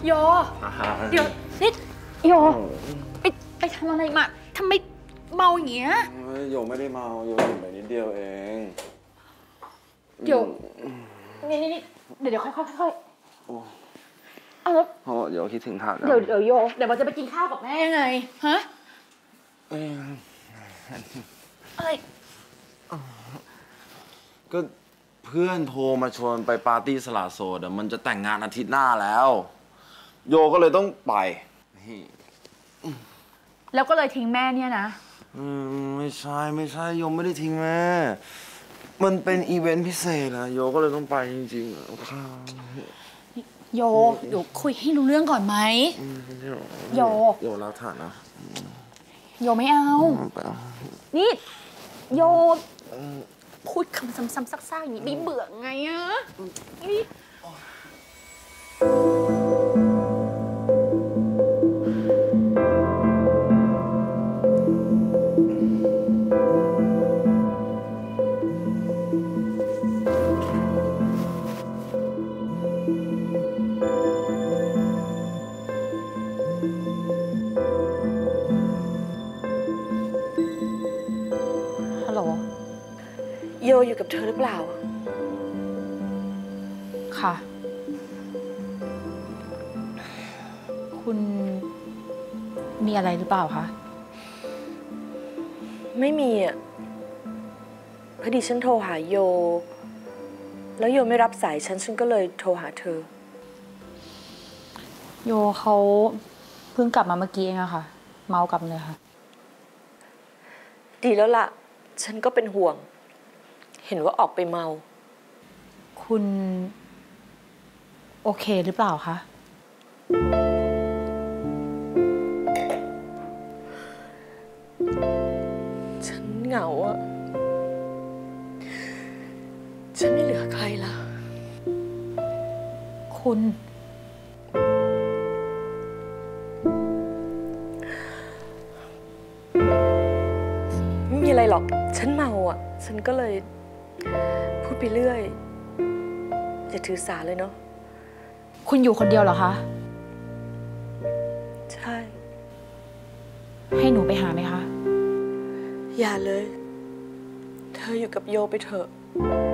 โยเดี๋ยวนิดโยไปทำอะไรมาทำไมเมาอย่างเงี้ยโยไม่ได้เมาโยดื่มไปนิดเดียวเองโยนี่เดี๋ยวค่อยเอาแล้วโยคิดถึงถาดเดี๋ยวโยเดี๋ยวเราจะไปกินข้าวกับแม่ไงฮะอะไรก็เพื่อนโทรมาชวนไปปาร์ตี้สละโสดมันจะแต่งงานอาทิตย์หน้าแล้วโยก็เลยต้องไปแล้วก็เลยทิ้งแม่เนี่ยนะไม่ใช่โยไม่ได้ทิ้งแม่มันเป็นอีเวนต์พิเศษนะโยก็เลยต้องไปจริงๆโยเดี๋ยวคุยให้รู้เรื่องก่อนไหมโยรับฐานนะโยไม่เอานี่โยพูดคำซ้ำๆซักๆอย่างนี้ไม่เบื่อไงอะนี่ฮัลโหลโยอยู่กับเธอหรือเปล่าค่ะคุณมีอะไรหรือเปล่าคะไม่มีอ่ะพอดีฉันโทรหาโยแล้วโยไม่รับสายฉันก็เลยโทรหาเธอโยเขาเพิ่งกลับมาเมื่อกี้เองอะค่ะเมากลับเลยค่ะดีแล้วล่ะฉันก็เป็นห่วงเห็นว่าออกไปเมาคุณโอเคหรือเปล่าคะฉันเหงาอะฉันไม่เหลือใครแล้วคุณไม่มีอะไรหรอกฉันเมาอ่ะฉันก็เลยพูดไปเรื่อยอย่าถือสาเลยเนาะคุณอยู่คนเดียวเหรอคะใช่ให้หนูไปหาไหมคะอย่าเลยเธออยู่กับโยไปเถอะ